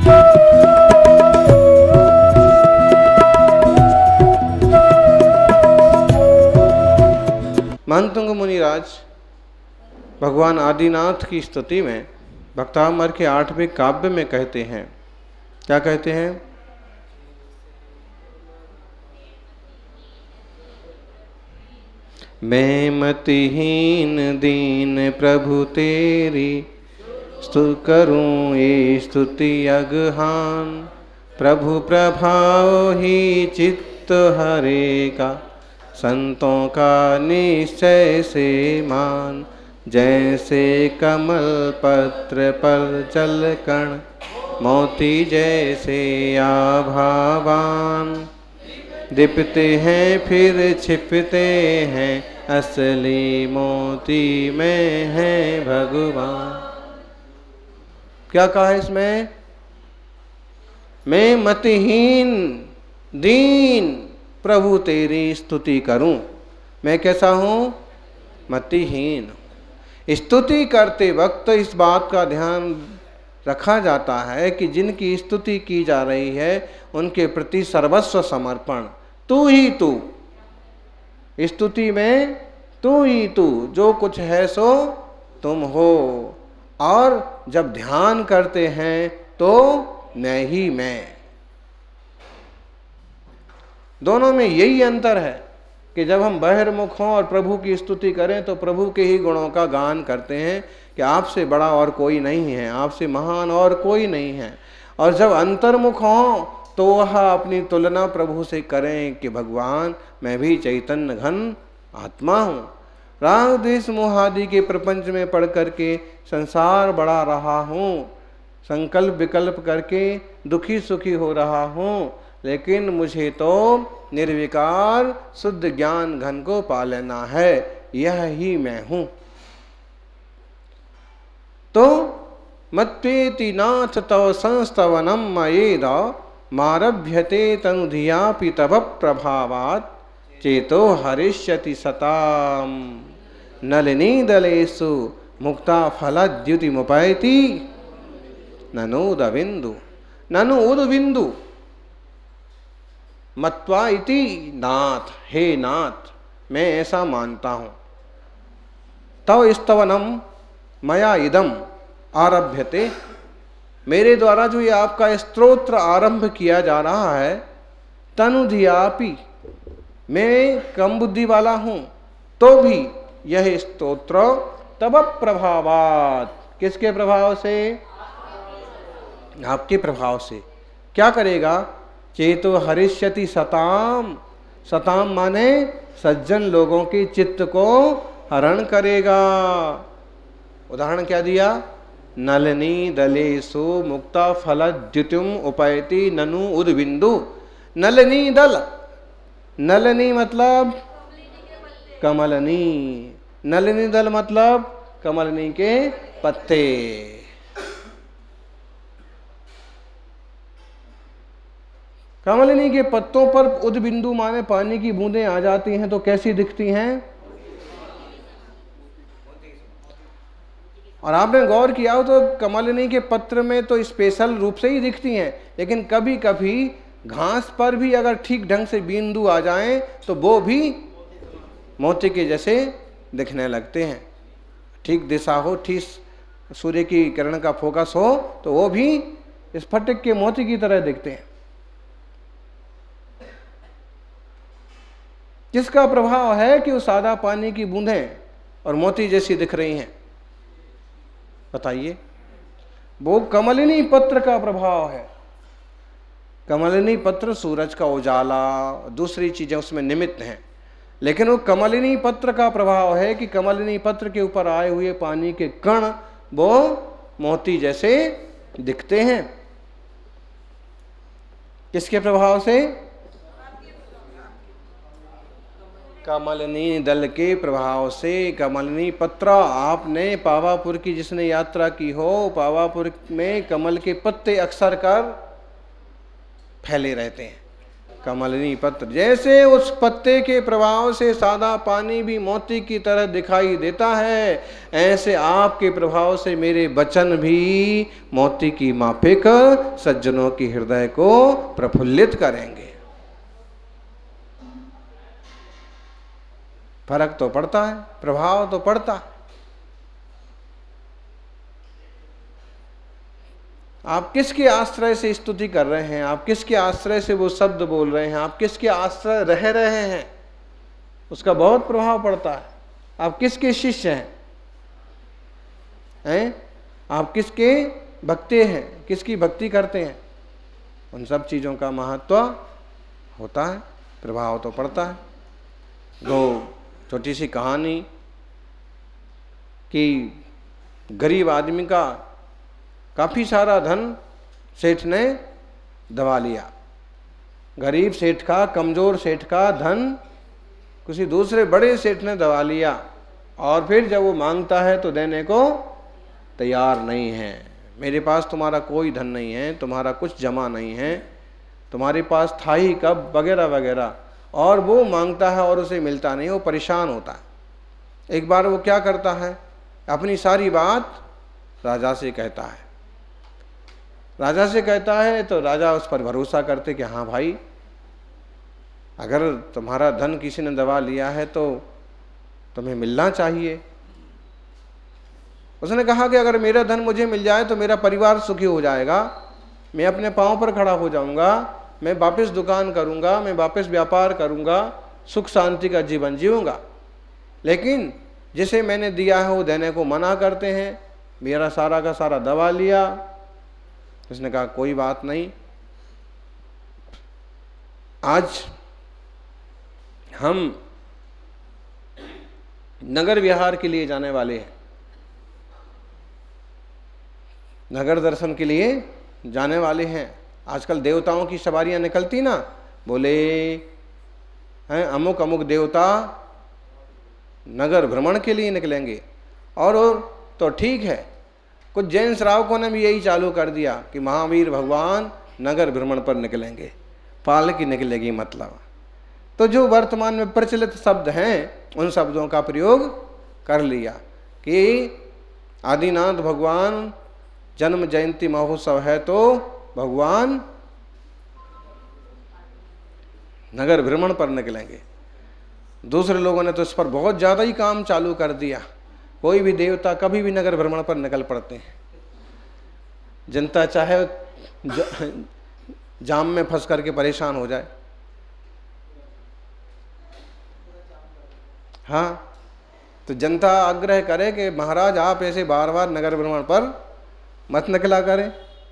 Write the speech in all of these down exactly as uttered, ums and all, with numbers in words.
महंतुंग मुनिराज भगवान आदिनाथ की स्तुति में भक्तामर के आठवें काव्य में कहते हैं, क्या कहते हैं? मैं मतिहीन दीन प्रभु तेरी स्तु करूं ये स्तुति अगहान, प्रभु प्रभाव ही चित्त हरेगा, संतों का निश्चय से मान, जैसे कमल पत्र पर जल कण, मोती जैसे आभावान, दीपते हैं फिर छिपते हैं, असली मोती में है भगवान। क्या कहा इसमें? मैं मतिहीन दीन प्रभु तेरी स्तुति करूं। मैं कैसा हूं? मतिहीन। स्तुति करते वक्त इस बात का ध्यान रखा जाता है कि जिनकी स्तुति की जा रही है उनके प्रति सर्वस्व समर्पण। तू ही तू, स्तुति में तू ही तू, जो कुछ है सो तुम हो। और जब ध्यान करते हैं तो मैं ही मैं। दोनों में यही अंतर है कि जब हम बहिर्मुख हों और प्रभु की स्तुति करें तो प्रभु के ही गुणों का गान करते हैं कि आपसे बड़ा और कोई नहीं है, आपसे महान और कोई नहीं है। और जब अंतर्मुख हों तो वह अपनी तुलना प्रभु से करें कि भगवान मैं भी चैतन्य घन आत्मा हूँ, राग द्वेष मोह आदि के प्रपंच में पढ़ करके संसार बढ़ा रहा हूँ, संकल्प विकल्प करके दुखी सुखी हो रहा हूँ, लेकिन मुझे तो निर्विकार शुद्ध ज्ञान घन को पा लेना है, यह ही मैं हूँ। तो मत्वेति नाथ तव संस्तवनम मयेद मारभ्यते तनुधियापि तव प्रभावात्, चेतो हरिष्यति सताम नलिनी दलेषु मुक्ता फलद्युति मुपैति ननोदविन्दु। ननु उदबिंदु मत्वा इति नाथ, हे नाथ मैं ऐसा मानता हूं। तव स्तवनम मया इदम आरभ्यते, मेरे द्वारा जो ये आपका स्तोत्र आरंभ किया जा रहा है, तनुधियापि मैं कम बुद्धि वाला हूं तो भी यह स्तोत्र तब प्रभावात, किसके प्रभाव से? आपके प्रभाव से। क्या करेगा? चेतो हरिष्यति सताम, सताम माने सज्जन लोगों के चित्त को हरण करेगा। उदाहरण क्या दिया? नलिनी दलेषु मुक्ता फलद्युतिम उपैति ननु उदबिंदु। नलिनी दल, नलिनी मतलब कमलनी, नलिनी दल मतलब कमलनी के पत्ते। कमलनी के पत्तों पर उदबिंदु माने पानी की बूंदें आ जाती हैं तो कैसी दिखती हैं? और आपने गौर किया हो तो कमलनी के पत्र में तो स्पेशल रूप से ही दिखती हैं, लेकिन कभी कभी घास पर भी अगर ठीक ढंग से बिंदु आ जाएं तो वो भी मोती के जैसे दिखने लगते हैं। ठीक दिशा हो, ठीक सूर्य की किरण का फोकस हो तो वो भी स्फटिक के मोती की तरह दिखते हैं। किसका प्रभाव है कि वो सादा पानी की बूंदें और मोती जैसी दिख रही हैं? बताइए। वो कमलिनी पत्र का प्रभाव है। कमलिनी पत्र सूरज का उजाला, दूसरी चीजें उसमें निमित्त हैं, लेकिन वो कमलिनी पत्र का प्रभाव है कि कमलिनी पत्र के ऊपर आए हुए पानी के कण वो मोती जैसे दिखते हैं। किसके प्रभाव से? कमलनी दल के प्रभाव से। कमलनी पत्र, आपने पावापुर की जिसने यात्रा की हो, पावापुर में कमल के पत्ते अक्सर कर फैले रहते हैं। कमलिनी पत्र, जैसे उस पत्ते के प्रभाव से सादा पानी भी मोती की तरह दिखाई देता है, ऐसे आपके प्रभाव से मेरे वचन भी मोती की माफिक सज्जनों के हृदय को प्रफुल्लित करेंगे। फर्क तो पड़ता है, प्रभाव तो पड़ता है। आप किसके आश्रय से स्तुति कर रहे हैं, आप किसके आश्रय से वो शब्द बोल रहे हैं, आप किसके आश्रय रह रहे हैं, उसका बहुत प्रभाव पड़ता है। आप किसके शिष्य हैं, हैं? आप किसके भक्ति हैं, किसकी भक्ति करते हैं, उन सब चीज़ों का महत्व होता है, प्रभाव तो पड़ता है। दो छोटी सी कहानी कि गरीब आदमी का काफ़ी सारा धन सेठ ने दबा लिया। गरीब सेठ का, कमज़ोर सेठ का धन किसी दूसरे बड़े सेठ ने दबा लिया, और फिर जब वो मांगता है तो देने को तैयार नहीं है। मेरे पास तुम्हारा कोई धन नहीं है, तुम्हारा कुछ जमा नहीं है, तुम्हारे पास था ही कब, वगैरह वगैरह, और वो मांगता है और उसे मिलता नहीं, वो परेशान होता है। एक बार वो क्या करता है, अपनी सारी बात राजा से कहता है। राजा से कहता है तो राजा उस पर भरोसा करते कि हाँ भाई, अगर तुम्हारा धन किसी ने दबा लिया है तो तुम्हें मिलना चाहिए। उसने कहा कि अगर मेरा धन मुझे मिल जाए तो मेरा परिवार सुखी हो जाएगा, मैं अपने पाँव पर खड़ा हो जाऊंगा, मैं वापस दुकान करूंगा, मैं वापस व्यापार करूंगा, सुख शांति का जीवन जीऊंगा। लेकिन जिसे मैंने दिया है वो देने को मना करते हैं, मेरा सारा का सारा दबा लिया। उसने कहा कोई बात नहीं, आज हम नगर विहार के लिए जाने वाले हैं, नगर दर्शन के लिए जाने वाले हैं। आजकल देवताओं की सवारियां निकलती ना, बोले हैं अमुक अमुक देवता नगर भ्रमण के लिए निकलेंगे। और, और तो ठीक है, कुछ जैन श्रावकों ने भी यही चालू कर दिया कि महावीर भगवान नगर भ्रमण पर निकलेंगे, पालकी निकलेगी मतलब। तो जो वर्तमान में प्रचलित शब्द हैं उन शब्दों का प्रयोग कर लिया कि आदिनाथ भगवान जन्म जयंती महोत्सव है तो भगवान नगर भ्रमण पर निकलेंगे। दूसरे लोगों ने तो इस पर बहुत ज़्यादा ही काम चालू कर दिया। कोई भी देवता कभी भी नगर भ्रमण पर निकल पड़ते हैं। जनता चाहे जाम में फंस करके परेशान हो जाए, हाँ, तो जनता आग्रह करे कि महाराज आप ऐसे बार बार नगर भ्रमण पर मत निकला करें।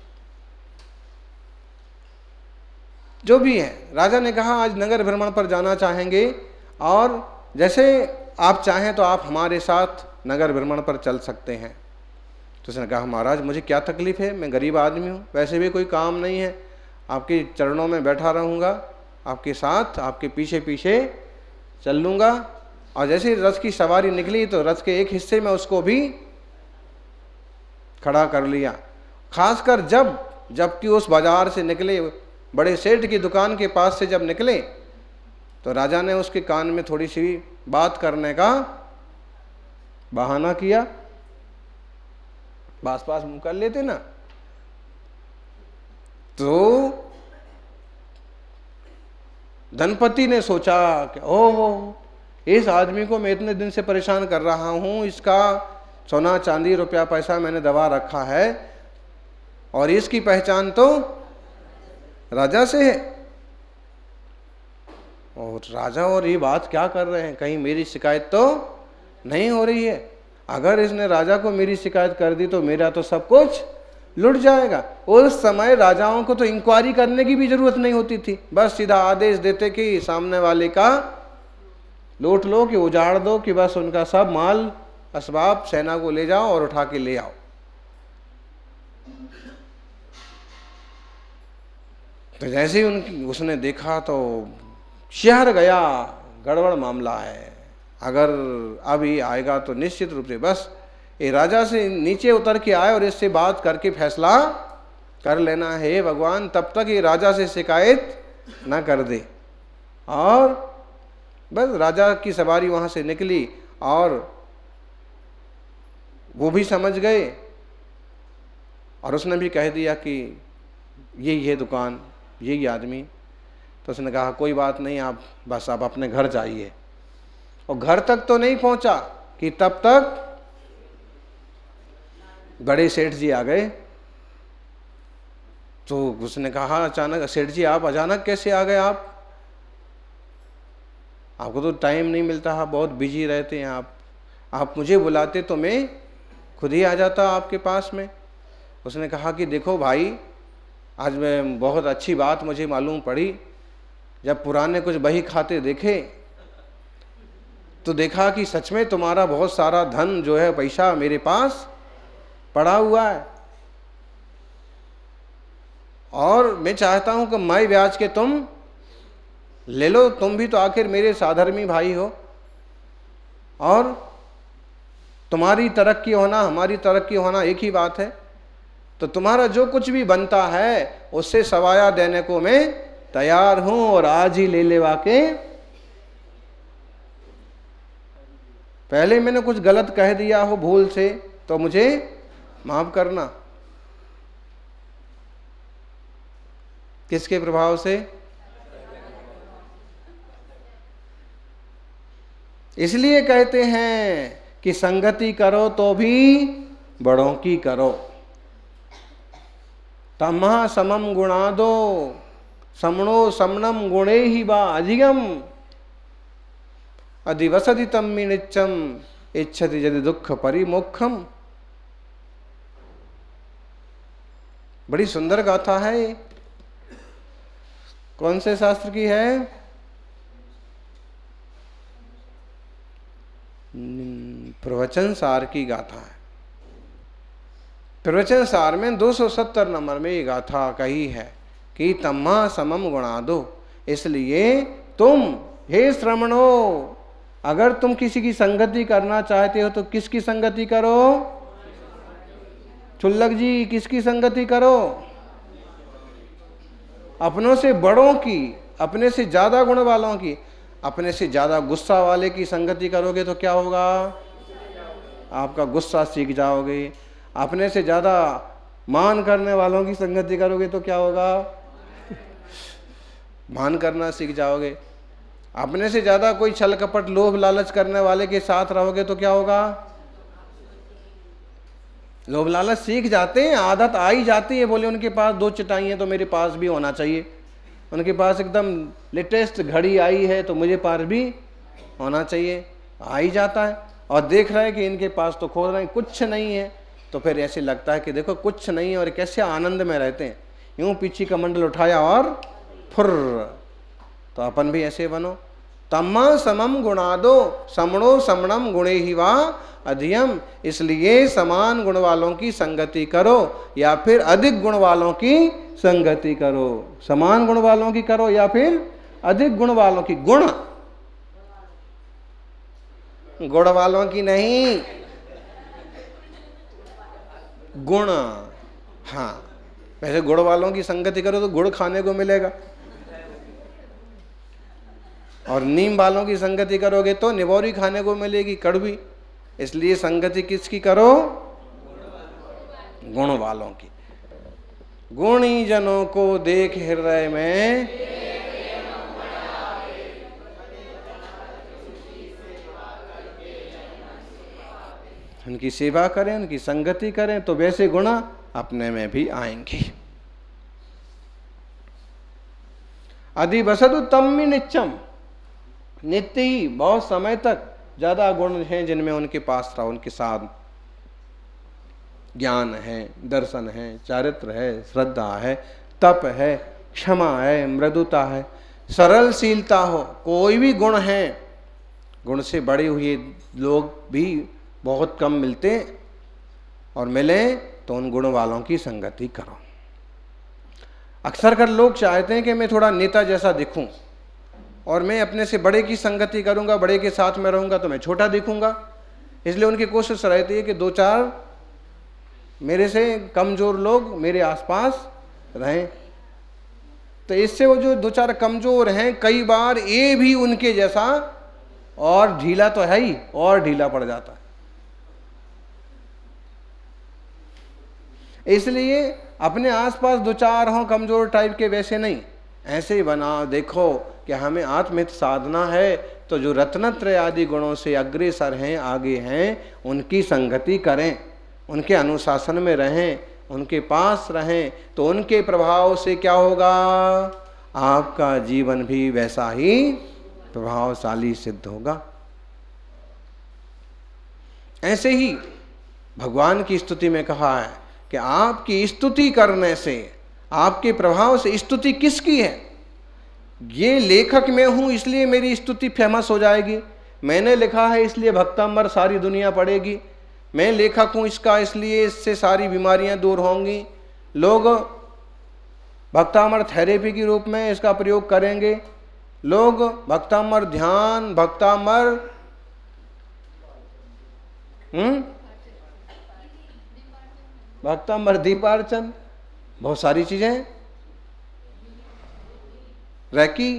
जो भी है, राजा ने कहा आज नगर भ्रमण पर जाना चाहेंगे, और जैसे आप चाहें तो आप हमारे साथ नगर भ्रमण पर चल सकते हैं। तो उसने कहा महाराज मुझे क्या तकलीफ़ है, मैं गरीब आदमी हूँ, वैसे भी कोई काम नहीं है, आपके चरणों में बैठा रहूँगा, आपके साथ आपके पीछे पीछे चल लूँगा। और जैसे ही रथ की सवारी निकली तो रथ के एक हिस्से में उसको भी खड़ा कर लिया। खासकर जब जबकि उस बाजार से निकले, बड़े सेठ की दुकान के पास से जब निकले, तो राजा ने उसके कान में थोड़ी सी बात करने का बहाना किया। पास पास मुंह कर लेते ना, तो धनपति ने सोचा कि ओहो, इस आदमी को मैं इतने दिन से परेशान कर रहा हूं, इसका सोना चांदी रुपया पैसा मैंने दबा रखा है, और इसकी पहचान तो राजा से है। और राजा और ये बात क्या कर रहे हैं, कहीं मेरी शिकायत तो नहीं हो रही है। अगर इसने राजा को मेरी शिकायत कर दी तो मेरा तो सब कुछ लुट जाएगा। उस समय राजाओं को तो इंक्वायरी करने की भी जरूरत नहीं होती थी, बस सीधा आदेश देते कि सामने वाले का लूट लो, कि उजाड़ दो, कि बस उनका सब माल असबाब सेना को ले जाओ और उठा के ले आओ। तो जैसे ही उन उसने देखा तो शहर गया, गड़बड़ मामला है, अगर अभी आएगा तो निश्चित रूप से बस ये राजा से नीचे उतर के आए और इससे बात करके फैसला कर लेना है। भगवान तब तक ये राजा से शिकायत ना कर दे। और बस राजा की सवारी वहाँ से निकली और वो भी समझ गए और उसने भी कह दिया कि यही है दुकान, यही आदमी। तो उसने कहा कोई बात नहीं, आप बस आप अपने घर जाइए। और घर तक तो नहीं पहुंचा कि तब तक बड़े सेठ जी आ गए। तो उसने कहा अचानक, सेठ जी आप अचानक कैसे आ गए? आप आपको तो टाइम नहीं मिलता, आप बहुत बिजी रहते हैं, आप आप मुझे बुलाते तो मैं खुद ही आ जाता आपके पास में। उसने कहा कि देखो भाई, आज मैं बहुत अच्छी बात मुझे मालूम पड़ी। जब पुराने कुछ बही खाते देखे तो देखा कि सच में तुम्हारा बहुत सारा धन जो है, पैसा मेरे पास पड़ा हुआ है और मैं चाहता हूं कि मैं ब्याज के तुम ले लो। तुम भी तो आखिर मेरे साधर्मी भाई हो और तुम्हारी तरक्की होना हमारी तरक्की होना एक ही बात है। तो तुम्हारा जो कुछ भी बनता है उससे सवाया देने को मैं तैयार हूं और आज ही ले लेवा के। पहले मैंने कुछ गलत कह दिया हो भूल से तो मुझे माफ करना। किसके प्रभाव से? इसलिए कहते हैं कि संगति करो तो भी बड़ों की करो। तमः समम गुणादो समणो समणम गुणे ही बा अधिगम अधिवसति तम्मि नित्यम इच्छति यदि दुख परिमुखम। बड़ी सुंदर गाथा है ये। कौन से शास्त्र की है? प्रवचन सार की गाथा है। प्रवचन सार में दो सौ सत्तर नंबर में ये गाथा कही है कि तम्मा समम गुणादो। इसलिए तुम हे श्रमणो, अगर तुम किसी की संगति करना चाहते हो तो किसकी संगति करो? चुल्लक जी, किसकी संगति करो? अपनों से बड़ों की, अपने से ज्यादा गुण वालों की। अपने से ज्यादा गुस्सा वाले की संगति करोगे तो क्या होगा? आपका गुस्सा सीख जाओगे। अपने से ज्यादा मान करने वालों की संगति करोगे तो क्या होगा? मान करना सीख जाओगे। अपने से ज्यादा कोई छल कपट लोभ लालच करने वाले के साथ रहोगे तो क्या होगा? लोभ लालच सीख जाते हैं, आदत आ ही जाती है। बोले उनके पास दो चटाई है तो मेरे पास भी होना चाहिए, उनके पास एकदम लेटेस्ट घड़ी आई है तो मुझे पास भी होना चाहिए। आ ही जाता है। और देख रहे हैं कि इनके पास तो खोज रहे हैं कुछ नहीं है, तो फिर ऐसे लगता है कि देखो कुछ नहीं है और कैसे आनंद में रहते हैं। यूं पीछे का मंडल उठाया और फुर। तो अपन भी ऐसे बनो। तम्मा समम गुणादो समणो समणम गुणे ही वा अधियम। इसलिए समान गुण वालों की संगति करो या फिर अधिक गुण वालों की संगति करो। समान गुण वालों की करो या फिर अधिक गुण वालों की। गुण गुण वालों की नहीं, गुण। हाँ, वैसे गुड़ वालों की संगति करो तो गुड़ खाने को मिलेगा, और नीम वालों की संगति करोगे तो निबोरी खाने को मिलेगी, कड़वी। इसलिए संगति किसकी करो? गुण वालों की। गुणी जनों को देख हृदय में उनकी सेवा करें, उनकी संगति करें तो वैसे गुण अपने में भी आएंगे। अधिवसतु तम्मि नित्यम। नित्य ही बहुत समय तक ज्यादा गुण हैं जिनमें उनके पास रहो, उनके साथ ज्ञान है, दर्शन है, चारित्र है, श्रद्धा है, तप है, क्षमा है, मृदुता है, सरलशीलता हो। कोई भी गुण है, गुण से बड़े हुए लोग भी बहुत कम मिलते, और मिले तो उन गुण वालों की संगति करो। अक्सर कर लोग चाहते हैं कि मैं थोड़ा नेता जैसा दिखूं और मैं अपने से बड़े की संगति करूंगा, बड़े के साथ में रहूंगा तो मैं छोटा दिखूंगा। इसलिए उनकी कोशिश रहती है कि दो चार मेरे से कमजोर लोग मेरे आसपास रहें। तो इससे वो जो दो चार कमजोर हैं, कई बार ये भी उनके जैसा और ढीला तो है ही, और ढीला पड़ जाता है। इसलिए अपने आसपास दो चार हों कमजोर टाइप के, वैसे नहीं, ऐसे ही बना। देखो कि हमें आत्महित साधना है तो जो रत्नत्रय आदि गुणों से अग्रसर हैं, आगे हैं, उनकी संगति करें, उनके अनुशासन में रहें, उनके पास रहें, तो उनके प्रभाव से क्या होगा, आपका जीवन भी वैसा ही प्रभावशाली सिद्ध होगा। ऐसे ही भगवान की स्तुति में कहा है कि आपकी स्तुति करने से, आपके प्रभाव से, स्तुति किसकी है? ये लेखक मैं हूं इसलिए मेरी स्तुति फेमस हो जाएगी, मैंने लिखा है इसलिए भक्तामर सारी दुनिया पढ़ेगी, मैं लेखक हूं इसका इसलिए इससे सारी बीमारियां दूर होंगी, लोग भक्तामर थेरेपी के रूप में इसका प्रयोग करेंगे, लोग भक्तामर ध्यान, भक्तामर हम्म भक्तामर दीपार्चन, बहुत सारी चीजें, रैकी,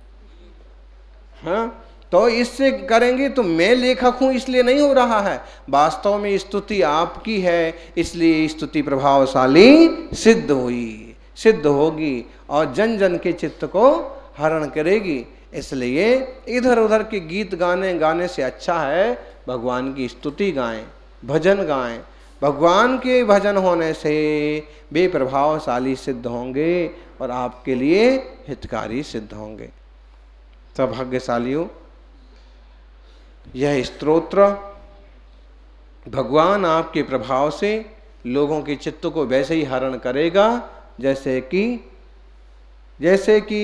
हाँ, तो इससे करेंगे। तो मैं लेखक हूं इसलिए नहीं हो रहा है, वास्तव में स्तुति आपकी है, इसलिए स्तुति प्रभावशाली सिद्ध हुई, सिद्ध होगी और जन जन के चित्त को हरण करेगी। इसलिए इधर उधर के गीत गाने गाने से अच्छा है भगवान की स्तुति गाएं, भजन गाएं। भगवान के भजन होने से वे प्रभावशाली सिद्ध होंगे और आपके लिए हितकारी सिद्ध होंगे। सब भाग्यशालियों, यह स्तोत्र भगवान आपके प्रभाव से लोगों के चित्त को वैसे ही हरण करेगा जैसे कि जैसे कि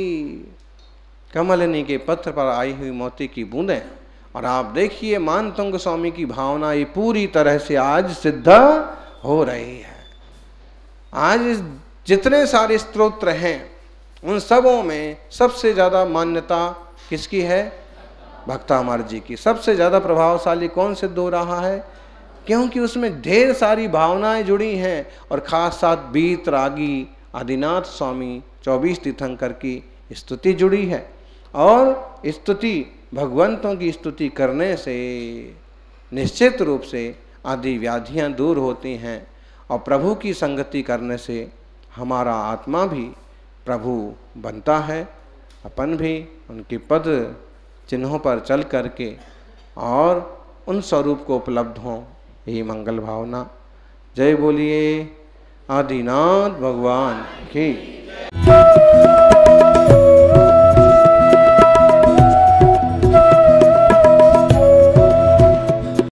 कमलिनी के पत्र पर आई हुई मोती की बूंदें। और आप देखिए मानतुंग स्वामी की भावना ये पूरी तरह से आज सिद्ध हो रही है। आज जितने सारे स्तोत्र हैं उन सबों में सबसे ज़्यादा मान्यता किसकी है? भक्तामर जी की। सबसे ज़्यादा प्रभावशाली कौन सिद्ध हो रहा है? क्योंकि उसमें ढेर सारी भावनाएं जुड़ी हैं और खास साथ बीत रागी आदिनाथ स्वामी चौबीस तीर्थंकर की स्तुति जुड़ी है। और स्तुति भगवंतों की स्तुति करने से निश्चित रूप से आदि व्याधियां दूर होती हैं और प्रभु की संगति करने से हमारा आत्मा भी प्रभु बनता है। अपन भी उनके पद चिन्हों पर चल करके और उन स्वरूप को उपलब्ध हों, यही मंगल भावना। जय बोलिए आदिनाथ भगवान की।